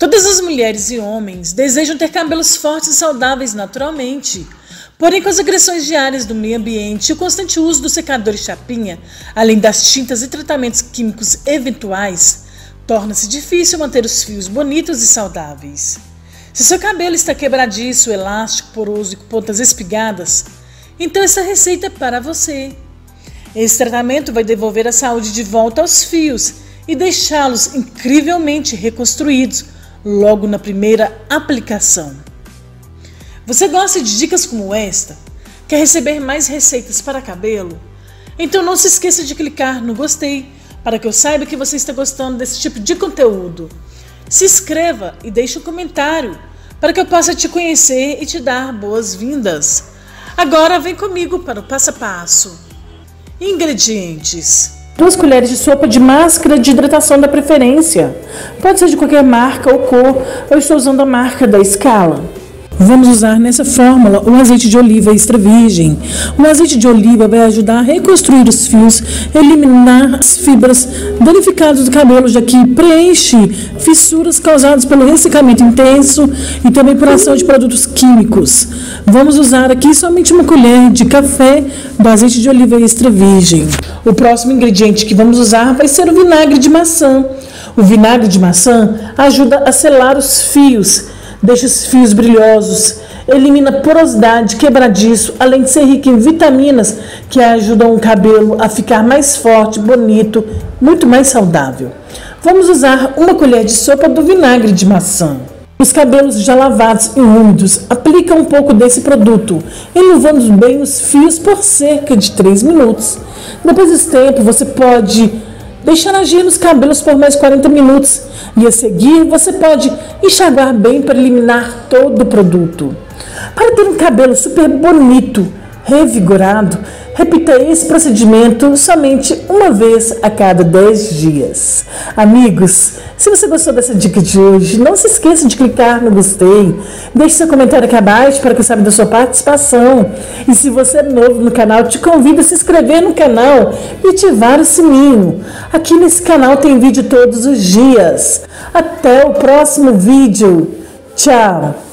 Todas as mulheres e homens desejam ter cabelos fortes e saudáveis naturalmente. Porém, com as agressões diárias do meio ambiente e o constante uso do secador e chapinha, além das tintas e tratamentos químicos eventuais, torna-se difícil manter os fios bonitos e saudáveis. Se seu cabelo está quebradiço, elástico, poroso e com pontas espigadas, então essa receita é para você. Esse tratamento vai devolver a saúde de volta aos fios e deixá-los incrivelmente reconstruídos logo na primeira aplicação. Você gosta de dicas como esta? Quer receber mais receitas para cabelo? Então não se esqueça de clicar no gostei para que eu saiba que você está gostando desse tipo de conteúdo. Se inscreva e deixe um comentário para que eu possa te conhecer e te dar boas-vindas. Agora vem comigo para o passo a passo. Ingredientes: 2 colheres de sopa de máscara de hidratação da preferência. Pode ser de qualquer marca ou cor. Eu estou usando a marca da Scala. Vamos usar nessa fórmula o azeite de oliva extra virgem. O azeite de oliva vai ajudar a reconstruir os fios, eliminar as fibras danificadas do cabelo, já que preenche fissuras causadas pelo ressecamento intenso e também por ação de produtos químicos. Vamos usar aqui somente 1 colher de café do azeite de oliva extra virgem. O próximo ingrediente que vamos usar vai ser o vinagre de maçã. O vinagre de maçã ajuda a selar os fios, deixa os fios brilhosos, elimina porosidade, quebradiço, além de ser rico em vitaminas que ajudam o cabelo a ficar mais forte, bonito, muito mais saudável. Vamos usar 1 colher de sopa do vinagre de maçã. Os cabelos já lavados e úmidos, aplica um pouco desse produto, enluvando bem os fios por cerca de 3 minutos. Depois desse tempo, você pode deixar agir nos cabelos por mais 40 minutos e a seguir você pode enxaguar bem para eliminar todo o produto. Para ter um cabelo super bonito, revigorado, repita esse procedimento somente 1 vez a cada 10 dias. Amigos, se você gostou dessa dica de hoje, não se esqueça de clicar no gostei, deixe seu comentário aqui abaixo para que eu saiba da sua participação. E se você é novo no canal, te convido a se inscrever no canal e ativar o sininho. Aqui nesse canal tem vídeo todos os dias. Até o próximo vídeo. Tchau!